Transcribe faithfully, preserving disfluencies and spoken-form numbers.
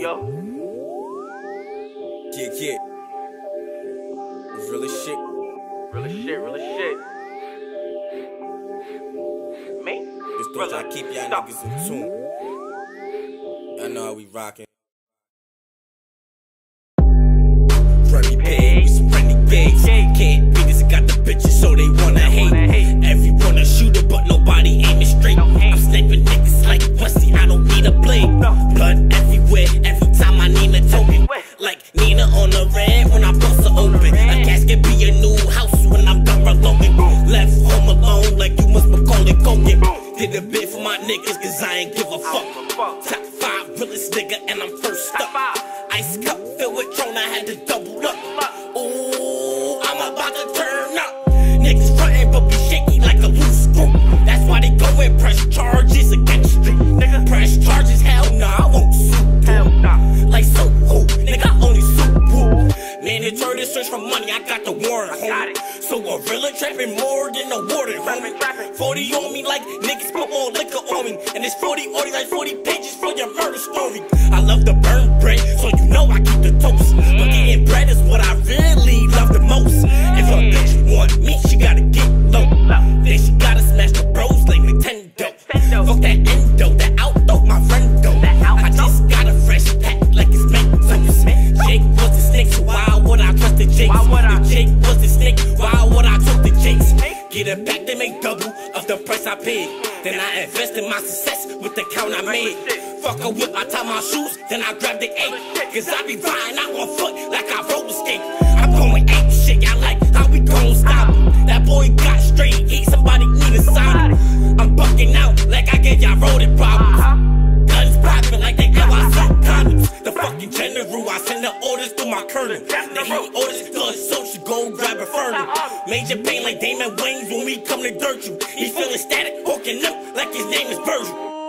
go. Yeah, yeah. Real as shit. Real as shit, real as shit. Maine This thought I keep y'all niggas in tune. Y'all know how we rockin'. Remy Pig, we some renegades. Can't beat us, got the bitches so they wanna hate. Everyone a shooter, but nobody aiming straight. I'm sniping niggas like pussy, I don't need a blade. Blood everywhere, every time I need a token. Like Nina on the red when I bust her open. A casket be a new house when I'm done reloading. Left home alone like you must Macaulay Culkin. Did a bit for my niggas cause I ain't give a fuck. Top five realest nigga and I'm first up. Ice cup filled with Tron, I had to double up. Ooh, I'm about to turn up. Niggas frontin' but be shaky like a loose screw. That's why they go and press charges against you. Nigga, press charges, hell nah, I won't sue. Hell nah. Like so who? Nigga, I only sue who? Mandatory search for money, I got the warrant, homie. So a Rilla trapping more than a warden, homie. forty on me like niggas put more liquor on me. And it's forty order like forty pages for your murder story. I love to burn bread, so you know I keep the toast. But getting bread is what I really love the most. If a bitch want me, she gotta get low. Then she gotta smash the bros like Nintendo. Fuck that endo, that outdo, my friend though. I just got a fresh pack like it's Mentos. Jake was the snake, so why would I trust the Jakes? If Jake was the snake, why would I trust the Jakes? Get a pack, they make double of the price I paid. Then I invest in my success with the count I made. Fuck a whip, I tie my shoes, then I grab the eight. Cause I be riding out on foot like I roller skate. I'm going ape shit, y'all like how we gon' stop. That boy got straight heat, somebody need a sign. I'm bucking out like I gave y'all rodent problems. Guns popping like they L I C condoms. The fucking general, I send the orders through my colonel. They heat orders, good, so she go grab a furnace. Major pain like Damon Wayans when we come to dirt you. He feeling static, hooking up like his name is Virgil.